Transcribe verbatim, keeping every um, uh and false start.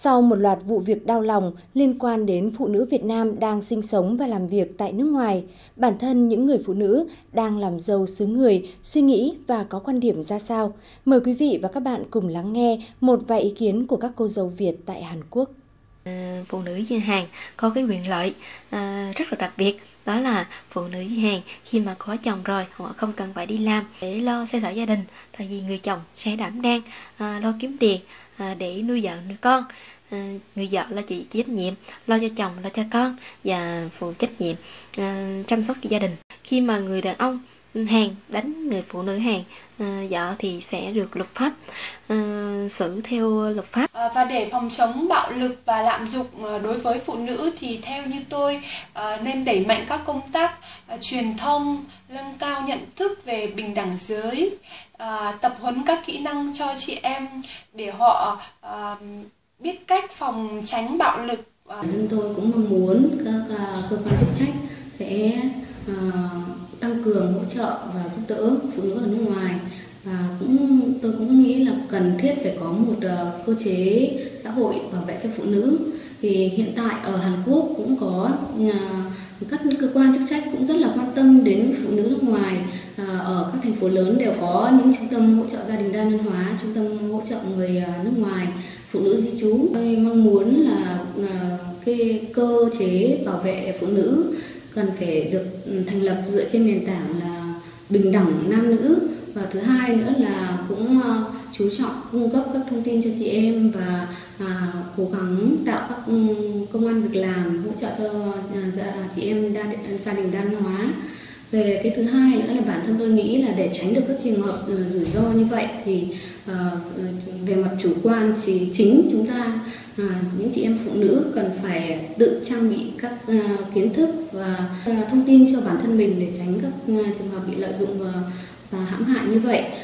Sau một loạt vụ việc đau lòng liên quan đến phụ nữ Việt Nam đang sinh sống và làm việc tại nước ngoài, bản thân những người phụ nữ đang làm giàu xứ người suy nghĩ và có quan điểm ra sao? Mời quý vị và các bạn cùng lắng nghe một vài ý kiến của các cô dâu Việt tại Hàn Quốc. Phụ nữ như Hàn có cái quyền lợi à, rất là đặc biệt, đó là phụ nữ như Hàn khi mà có chồng rồi họ không cần phải đi làm để lo xoay sở gia đình, tại vì người chồng sẽ đảm đang à, lo kiếm tiền à, để nuôi vợ nuôi con. À, người vợ là chỉ trách nhiệm lo cho chồng, lo cho con và phụ trách nhiệm à, chăm sóc cho gia đình. Khi mà người đàn ông Hàn đánh người phụ nữ Hàn à, vợ thì sẽ được luật pháp à, xử theo luật pháp. À, và để phòng chống bạo lực và lạm dụng đối với phụ nữ thì theo như tôi à, nên đẩy mạnh các công tác à, truyền thông, nâng cao nhận thức về bình đẳng giới, à, tập huấn các kỹ năng cho chị em để họ à, biết cách phòng tránh bạo lực. Nên tôi cũng mong muốn các uh, cơ quan chức trách sẽ uh, tăng cường hỗ trợ và giúp đỡ phụ nữ ở nước ngoài, và cũng tôi cũng nghĩ là cần thiết phải có một uh, cơ chế xã hội bảo vệ cho phụ nữ. Thì hiện tại ở Hàn Quốc cũng có uh, các cơ quan chức trách cũng rất là quan tâm đến phụ nữ nước ngoài. Uh, ở các thành phố lớn đều có những trung tâm hỗ trợ gia đình đa nhân hóa, trung tâm hỗ trợ người uh, nước ngoài, phụ nữ di trú. Tôi mong muốn là uh, cái cơ chế bảo vệ phụ nữ cần phải được thành lập dựa trên nền tảng là bình đẳng nam nữ, và thứ hai nữa là cũng uh, chú trọng cung cấp các thông tin cho chị em và uh, cố gắng tạo các um, công ăn việc làm hỗ trợ cho uh, chị em đa, gia đình đa nhân hóa. Về cái thứ hai nữa là bản thân tôi nghĩ là để tránh được các trường hợp uh, rủi ro như vậy thì uh, về mặt chủ quan thì chính chúng ta uh, những chị em phụ nữ cần phải tự trang bị các uh, kiến thức và uh, thông tin cho bản thân mình để tránh các uh, trường hợp bị lợi dụng và, và hãm hại như vậy.